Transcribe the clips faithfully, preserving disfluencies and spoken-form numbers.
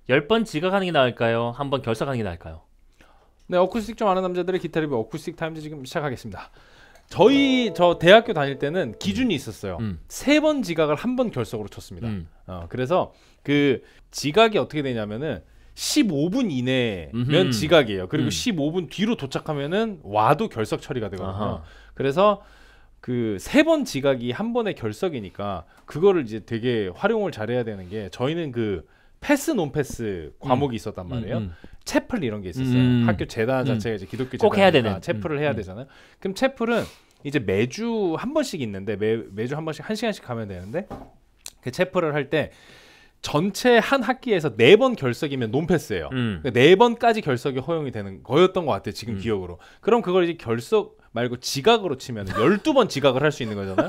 열 번 지각하는 게 나을까요? 한 번 결석하는 게 나을까요? 네, 어쿠스틱 좀 아는 남자들의 기타 리뷰 어쿠스틱 타임즈 지금 시작하겠습니다. 저희 저 대학교 다닐 때는 기준이 있었어요. 음. 세 번 지각을 한 번 결석으로 쳤습니다. 음. 어, 그래서 그 지각이 어떻게 되냐면은 십오 분 이내면 음흠. 지각이에요. 그리고 음. 십오 분 뒤로 도착하면은 와도 결석 처리가 되거든요. 아하. 그래서 그 세 번 지각이 한 번의 결석이니까 그거를 이제 되게 활용을 잘해야 되는 게 저희는 그 패스 논패스 과목이 음. 있었단 말이에요. 음, 음. 채플 이런 게 있었어요. 음. 학교 재단 자체가 음. 이제 기독교 꼭 해야 재단이니까 되는. 채플을 음. 해야 음. 되잖아요. 그럼 채플은 이제 매주 한 번씩 있는데 매, 매주 한 번씩 한 시간씩 가면 되는데 그 채플을 할 때 전체 한 학기에서 네 번 결석이면 논패스예요. 음. 그러니까 네 번까지 결석이 허용이 되는 거였던 것 같아요. 지금 음. 기억으로. 그럼 그걸 이제 결석 말고 지각으로 치면 열두 번 지각을 할 수 있는 거잖아요.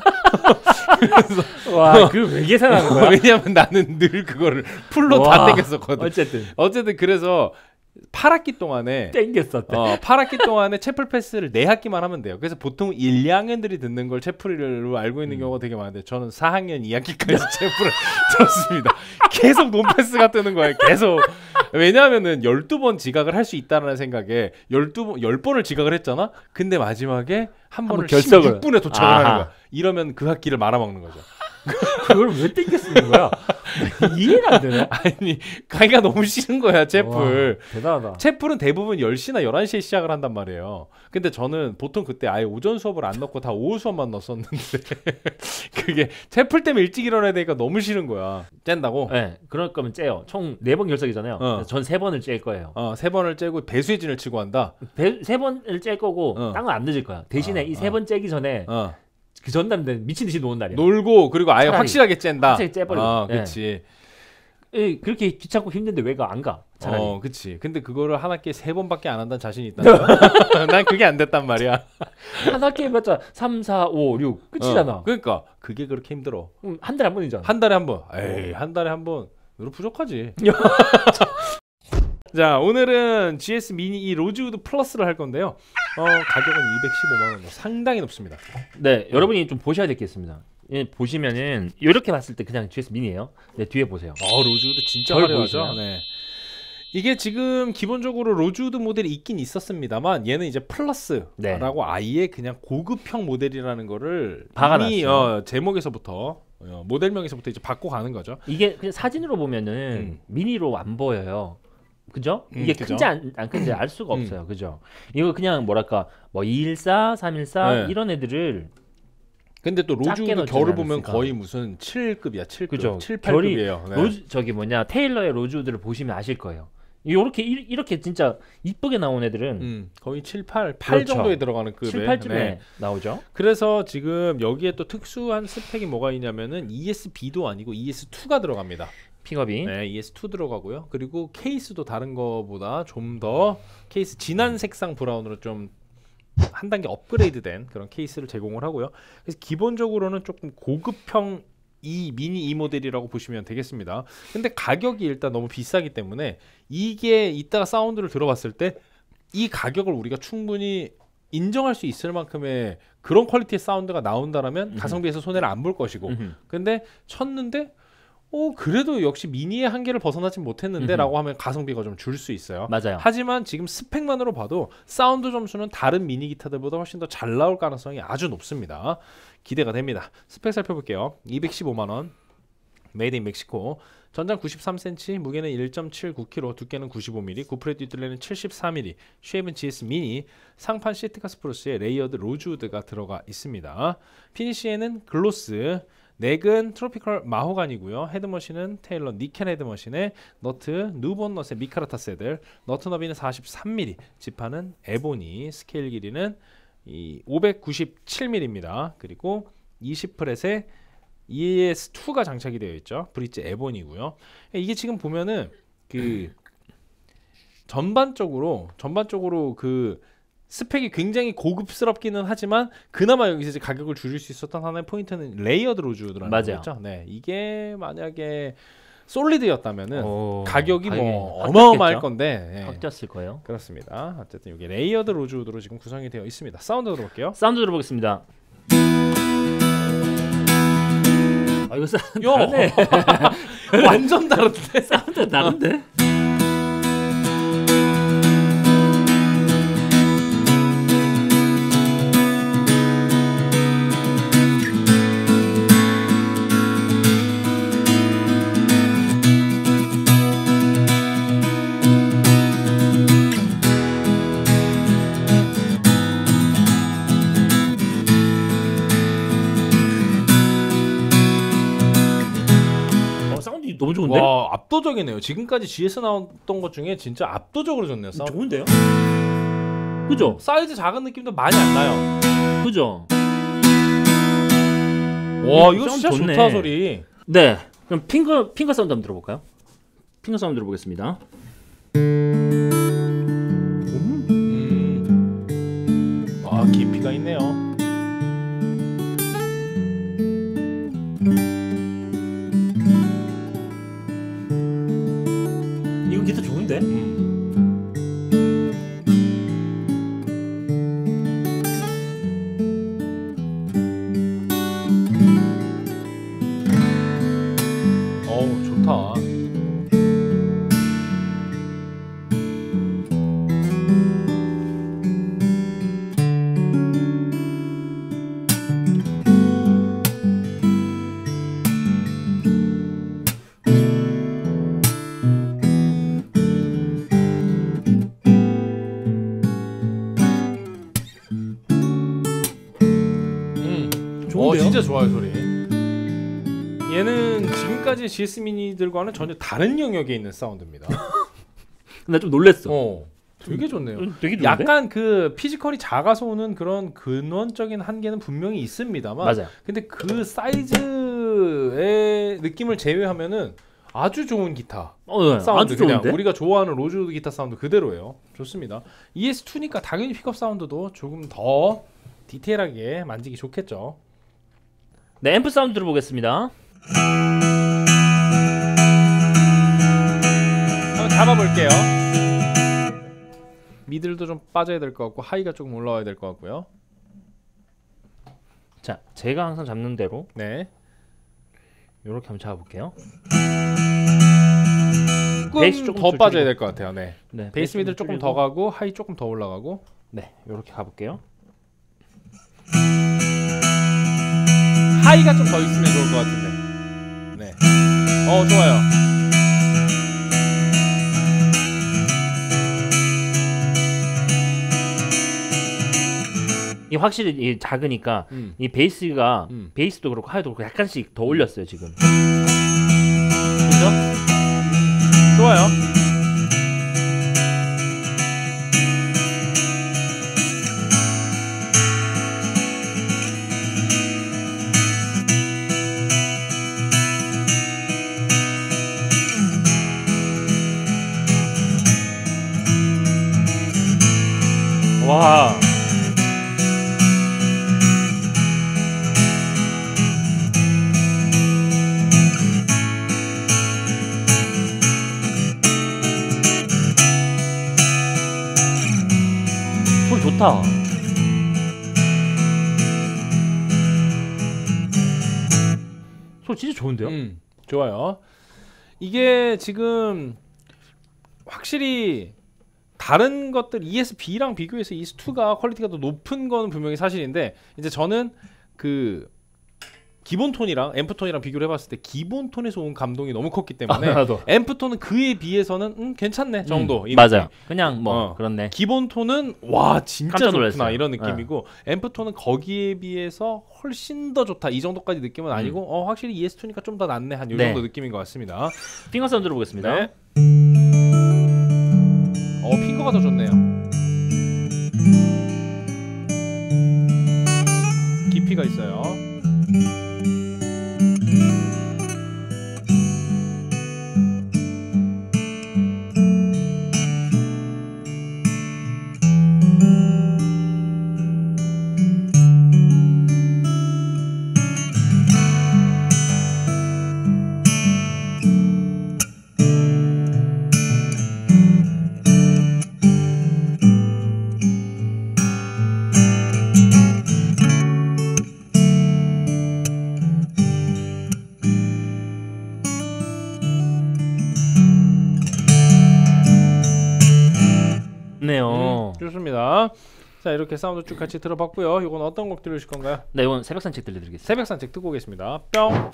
와, 그걸 왜 계산하는 거야? 왜냐면 나는 늘 그거를 풀로 와, 다 땡겼었거든. 어쨌든 어쨌든 그래서 팔 학기 동안에 땡겼었대. 어, 팔 학기 동안에 채플 패스를 네 학기만 하면 돼요. 그래서 보통 일, 이 학년들이 듣는 걸 채플로 알고 있는 음. 경우가 되게 많은데 저는 사 학년 이 학기까지 채플을 들었습니다. 계속 논패스가 뜨는 거예요. 계속. 왜냐하면은 열두 번 지각을 할 수 있다는 생각에 열두 번, 열 번을 지각을 했잖아. 근데 마지막에 한 번을 결석을. 십육 분에 도착을 아하. 하는 거야. 이러면 그 학기를 말아먹는 거죠. 그걸 왜 땡겨 쓰는 거야? 이해가 안 되네. 아니 가기가 너무 싫은 거야 채플. 와, 대단하다. 채플은 대부분 열 시나 열한 시에 시작을 한단 말이에요. 근데 저는 보통 그때 아예 오전 수업을 안 넣고 다 오후 수업만 넣었었는데 그게 채플 때문에 일찍 일어나야 되니까 너무 싫은 거야. 짠다고? 네, 그럴 거면 째요. 총 네 번 결석이잖아요. 어. 전 세 번을 짤 거예요. 어, 세 번을 째고 배수진을 치고 한다. 배, 세 번을 짤 거고 어. 땅은 안 늦을 거야. 대신에 어, 이 세 어. 번 째기 전에 어. 그 전날은 미친 듯이 노는 날이야. 놀고 그리고 아예 차라리 확실하게 짠다. 확실하게 째버리고. 어, 예. 그렇지. 에, 그렇게 귀찮고 힘든데 왜 가 안 가? 차라리. 어, 그렇지. 근데 그거를 한 학기에 세 번밖에 안 한다는 자신이 있다. 난 그게 안 됐단 말이야. 한 학기에 봤자 삼, 사, 오, 육 끝이잖아. 어, 그러니까 그게 그렇게 힘들어. 음, 한 달에 한 번이잖아. 한 달에 한 번. 에이, 한 달에 한 번. 이거 부족하지. 야. 자, 오늘은 지에스 미니 이 로즈우드 플러스를 할 건데요. 어, 가격은 이백십오만 원. 상당히 높습니다. 네, 여러분이 좀 보셔야 될 게 있습니다. 예, 보시면은 이렇게 봤을 때 그냥 지에스 미니예요. 네, 뒤에 보세요. 어, 로즈우드 진짜 절 화려하죠. 보이시나요? 네. 이게 지금 기본적으로 로즈우드 모델이 있긴 있었습니다만 얘는 이제 플러스라고 네. 아예 그냥 고급형 모델이라는 거를 박아놨어요. 이미 어, 제목에서부터 어, 모델명에서부터 이제 바꿔 가는 거죠. 이게 그냥 사진으로 보면은 음. 미니로 안 보여요. 그죠? 음, 이게 그죠. 큰지 안, 안 큰지 알 수가 음. 없어요. 그죠? 이거 그냥 뭐랄까 뭐 이백십사, 삼백십사 네. 이런 애들을 근데 또 작게 로즈우드 넣지 결을 보면 않았을까. 거의 무슨 칠급이야. 칠급. 그죠? 칠, 결이 팔급이에요. 네. 로즈 저기 뭐냐 테일러의 로즈우드를 보시면 아실 거예요. 이렇게 이렇게 진짜 이쁘게 나온 애들은 음, 거의 칠, 팔, 팔 그렇죠. 정도에 들어가는 급에. 칠, 팔쯤에 네. 나오죠. 그래서 지금 여기에 또 특수한 스펙이 뭐가 있냐면은 이에스비도 아니고 이에스이가 들어갑니다. 픽업이 네, 이에스이 들어가고요. 그리고 케이스도 다른 거보다 좀 더 케이스 진한 색상 브라운으로 좀 한 단계 업그레이드된 그런 케이스를 제공을 하고요. 그래서 기본적으로는 조금 고급형 이 미니 이 모델이라고 보시면 되겠습니다. 근데 가격이 일단 너무 비싸기 때문에 이게 이따가 사운드를 들어봤을 때 이 가격을 우리가 충분히 인정할 수 있을 만큼의 그런 퀄리티의 사운드가 나온다라면 음흠. 가성비에서 손해를 안 볼 것이고 음흠. 근데 쳤는데 어 그래도 역시 미니의 한계를 벗어나진 못했는데 음흠. 라고 하면 가성비가 좀 줄 수 있어요. 맞아요. 하지만 지금 스펙만으로 봐도 사운드 점수는 다른 미니 기타들보다 훨씬 더 잘 나올 가능성이 아주 높습니다. 기대가 됩니다. 스펙 살펴볼게요. 이백십오만 원 메이드 인 멕시코. 전장 구십삼 센티미터, 무게는 일 점 칠구 킬로그램, 두께는 구십오 밀리미터, 구프렛 뒷둘레는 칠십사 밀리미터, 쉐입은 지에스 미니, 상판 시트카 스프루스에 레이어드 로즈우드가 들어가 있습니다. 피니시에는 글로스, 넥은 트로피컬 마호간이고요. 헤드머신은 테일러 니켈 헤드머신에 너트 누본 넛의 미카라타 세들, 너트 너비는 사십삼 밀리미터, 지판은 에보니, 스케일 길이는 이 오백구십칠 밀리미터입니다. 그리고 이십 프렛에 이에스이가 장착이 되어 있죠. 브릿지 에본이고요. 이게 지금 보면은 그 전반적으로 전반적으로 그 스펙이 굉장히 고급스럽기는 하지만 그나마 여기서 이제 가격을 줄일 수 있었던 하나의 포인트는 레이어드 로즈우드라는 맞아요. 거죠. 네, 이게 만약에 솔리드였다면은 오, 가격이 가격이 뭐 확 어마어마할 뛰었겠죠? 건데 네. 확 뛰었을 거예요. 그렇습니다. 어쨌든 이게 레이어드 로즈우드로 지금 구성이 되어 있습니다. 사운드 들어볼게요. 사운드 들어보겠습니다. 아 이거 사운드 요! 다르네. 완전 다른데? 사운드 다른데? 압도적이네요. 지금까지 지에스 나왔던 것 중에 진짜 압도적으로 좋네요. 사운드. 좋은데요? 그죠? 사이즈 작은 느낌도 많이 안 나요. 그죠? 와 음, 이거 사운드 진짜 좋네. 좋다 소리. 네. 그럼 핑거 핑거 사운드 한번 들어볼까요? 핑거 사운드 들어보겠습니다. 음. 아 깊이가 있네요. 이거 기타 좋은데? 음. 어우 좋다. 음. 어 좋은데요? 진짜 좋아요 소리. 얘는 지금까지 지에스 미니들과는 전혀 다른 영역에 있는 사운드입니다. 나 좀 놀랬어. 어, 되게 좋네요. 음, 되게 좋은데? 약간 그 피지컬이 작아서 오는 그런 근원적인 한계는 분명히 있습니다만, 맞아요. 근데 그 사이즈의 느낌을 제외하면은 아주 좋은 기타 어, 네. 사운드, 아주 그냥 좋은데? 우리가 좋아하는 로즈우드 기타 사운드 그대로예요. 좋습니다. 이에스 투니까 당연히 픽업 사운드도 조금 더 디테일하게 만지기 좋겠죠. 네, 앰프 사운드 들어보겠습니다. 한번 잡아볼게요. 미들도 좀 빠져야 될 것 같고 하이가 조금 올라와야 될 것 같고요. 자, 제가 항상 잡는 대로 네. 이렇게 한번 잡아볼게요. 조금 베이스 조금 더 줄 빠져야 줄이고. 될 것 같아요. 네. 네, 베이스 미들 조금 더 줄이고. 가고 하이 조금 더 올라가고. 네, 이렇게 가볼게요. 하이가 좀 더 있으면 좋을 것 같은데. 네. 어 좋아요. 이 확실히 이 작으니까 음. 이 베이스가 음. 베이스도 그렇고 하이도 그렇고 약간씩 더 올렸어요 지금. 그죠? 좋아요. 와. 소리 좋다. 소리 진짜 좋은데요? 음. 좋아요. 이게 지금 확실히 다른 것들 이에스비랑 비교해서 이에스 투가 퀄리티가 더 높은 건 분명히 사실인데, 이제 저는 그 기본 톤이랑 앰프 톤이랑 비교를 해봤을 때 기본 톤에서 온 감동이 너무 컸기 때문에 아, 나도. 앰프 톤은 그에 비해서는 음, 괜찮네 정도. 음, 이 맞아요. 느낌. 그냥 뭐 어. 그렇네. 기본 톤은 와 진짜 깜짝 좋구나 놀랐어요. 이런 느낌이고, 앰프 톤은 거기에 비해서 훨씬 더 좋다 이 정도까지 느낌은 아니고 음. 어 확실히 이에스 투니까 좀 더 낫네 한 이 네. 정도 느낌인 것 같습니다. 핑거 사운드 들어보겠습니다. 네. 어 핑거가 더 좋네요. 깊이가 있어요. 네요. 음, 좋습니다. 자 이렇게 사운드 쭉 같이 들어봤고요. 이건 어떤 곡 들으실 건가요? 네, 이건 새벽 산책 들려드리겠습니다. 새벽 산책 듣고 오겠습니다. 뿅.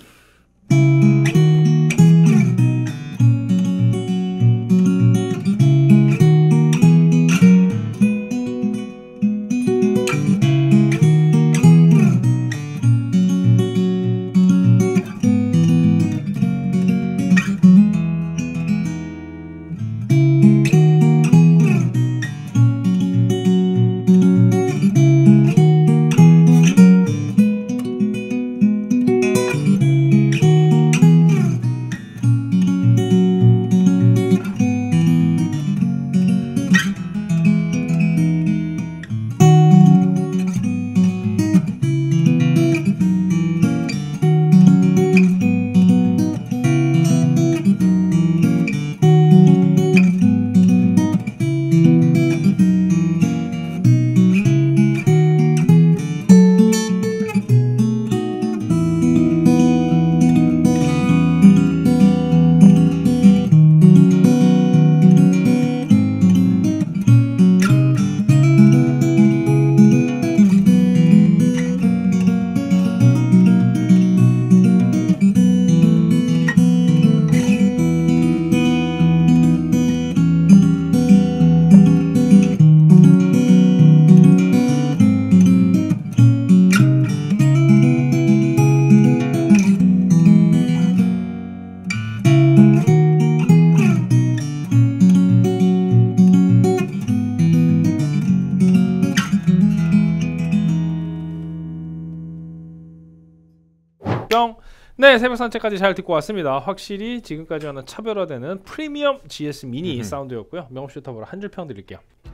네, 새벽 산책까지 잘 듣고 왔습니다. 확실히 지금까지와는 차별화되는 프리미엄 지에스 미니 음흠. 사운드였고요. 명호 슈터보로 한 줄 평 드릴게요.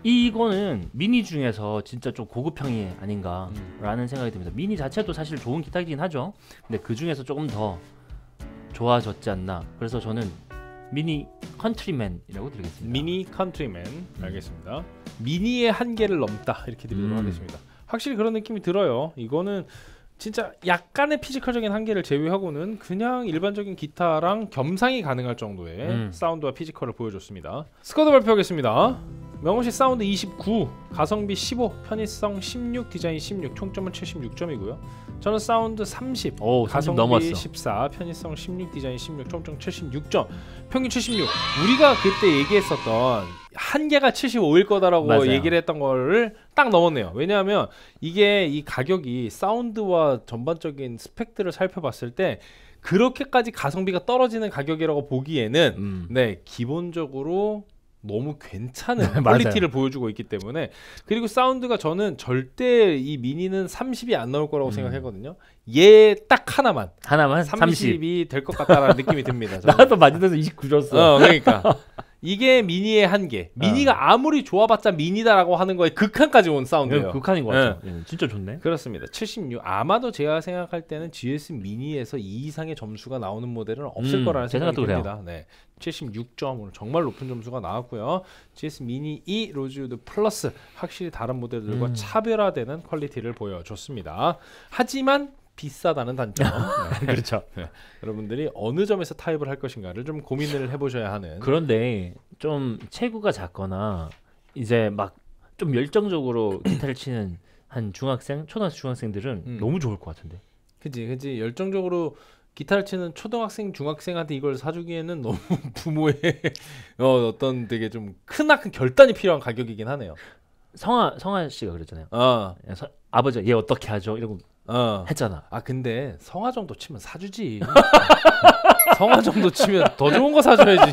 이거는 미니 중에서 진짜 좀 고급형이 아닌가라는 음. 생각이 듭니다. 미니 자체도 사실 좋은 기타이긴 하죠. 근데 그 중에서 조금 더 좋아졌지 않나. 그래서 저는 미니 컨트리맨이라고 드리겠습니다. 미니 컨트리맨. 알겠습니다. 미니의 한계를 넘다 이렇게 드리도록 음. 하겠습니다. 확실히 그런 느낌이 들어요. 이거는 진짜 약간의 피지컬적인 한계를 제외하고는 그냥 일반적인 기타랑 겸상이 가능할 정도의 음. 사운드와 피지컬을 보여줬습니다. 스쿼드 발표하겠습니다. 명호씨 사운드 이십구, 가성비 십오, 편의성 십육, 디자인 십육, 총점은 칠십육 점이고요. 저는 사운드 삼십, 오, 삼십 가성비 넘었어. 십사, 편의성 십육, 디자인 십육, 총점 칠십육 점, 평균 칠십육. 우리가 그때 얘기했었던 한계가 칠십오일 거다라고 맞아요. 얘기를 했던 거를 딱 넘었네요. 왜냐하면 이게 이 가격이 사운드와 전반적인 스펙들을 살펴봤을 때 그렇게까지 가성비가 떨어지는 가격이라고 보기에는 음. 네, 기본적으로 너무 괜찮은 맞아요. 퀄리티를 보여주고 있기 때문에. 그리고 사운드가 저는 절대 이 미니는 삼십이 안 나올 거라고 음. 생각했거든요. 얘 딱 하나만 하나만 삼십. 삼십이 될 것 같다라는 느낌이 듭니다. 저는. 나도 많이 돼서 이십구 줬어. 어, 그러니까 이게 미니의 한계. 미니가 아무리 좋아봤자 미니다라고 하는 거에 극한까지 온 사운드예요. 극한인 것 같아요. 예, 진짜 좋네. 그렇습니다. 칠십육. 아마도 제가 생각할 때는 지에스 미니에서 이 이상의 점수가 나오는 모델은 없을 음, 거라는 제 생각이 생각도 듭니다. 네, 칠십육 점 정말 높은 점수가 나왔고요. 지에스 미니 이 로즈우드 플러스 확실히 다른 모델들과 음. 차별화되는 퀄리티를 보여줬습니다. 하지만 비싸다는 단점. 네. 그렇죠. 여러분들이 어느 점에서 타입을 할 것인가를 좀 고민을 해보셔야 하는. 그런데 좀 체구가 작거나 이제 막 좀 열정적으로 기타를 치는 한 중학생, 초등학생 중학생들은 음. 너무 좋을 것 같은데. 그지 그지 열정적으로 기타를 치는 초등학생 중학생한테 이걸 사주기에는 너무 부모의 어, 어떤 되게 좀 크나큰 결단이 필요한 가격이긴 하네요. 성아 성아 씨가 그랬잖아요. 어, 야, 서- 아버지 얘 어떻게 하죠? 이러고 어. 했잖아. 아 근데 성화 정도 치면 사주지. 성화 정도 치면 더 좋은 거 사줘야지.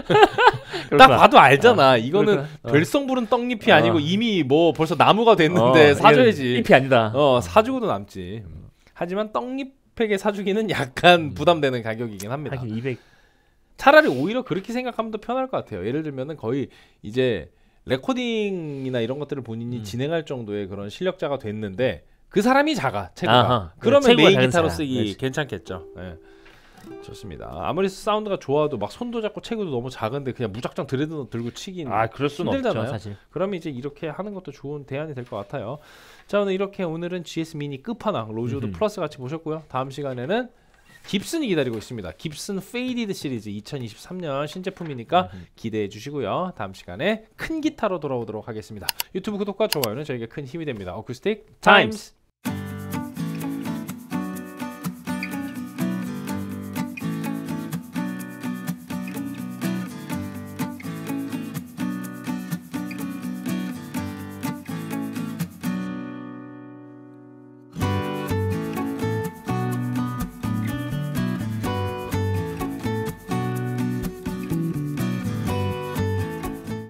딱 봐도 알잖아. 이거는 그렇구나. 어. 별성 부른 떡잎이 어. 아니고 이미 뭐 벌써 나무가 됐는데 어, 사줘야지. 잎이 아니다. 어, 사주고도 남지. 하지만 떡잎에게 사주기는 약간 음. 부담되는 가격이긴 합니다. 하긴 이백. 차라리 오히려 그렇게 생각하면 더 편할 것 같아요. 예를 들면은 거의 이제 레코딩이나 이런 것들을 본인이 음. 진행할 정도의 그런 실력자가 됐는데 그 사람이 작아 체구가. 아하, 그러면 체구가 메인 작은 기타로 사람. 쓰기 그렇지. 괜찮겠죠. 예. 좋습니다. 아무리 사운드가 좋아도 막 손도 잡고 체구도 너무 작은데 그냥 무작정 드레드 들고 치긴 아, 그럴 수는 힘들잖아요. 없죠, 사실. 그러면 이제 이렇게 하는 것도 좋은 대안이 될 것 같아요. 자, 오늘 이렇게 오늘은 지에스 미니 끝판왕 로즈우드 음흠. 플러스 같이 보셨고요. 다음 시간에는 깁슨이 기다리고 있습니다. 깁슨 페이디드 시리즈 이천이십삼 년 신제품이니까 음흠. 기대해 주시고요. 다음 시간에 큰 기타로 돌아오도록 하겠습니다. 유튜브 구독과 좋아요는 저에게 큰 힘이 됩니다. 어쿠스틱 타임스. 타임스.